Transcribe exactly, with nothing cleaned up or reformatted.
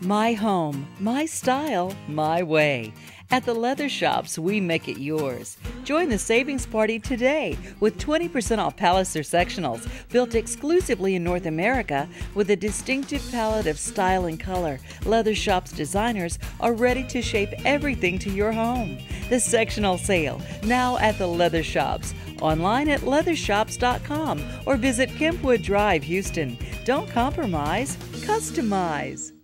My home, my style, my way. At the LeatherShoppes, we make it yours. Join the savings party today with twenty percent off Palliser sectionals built exclusively in North America with a distinctive palette of style and color. LeatherShoppes designers are ready to shape everything to your home. The sectional sale, now at the LeatherShoppes. Online at leather shoppes dot com or visit Kempwood Drive, Houston. Don't compromise, customize.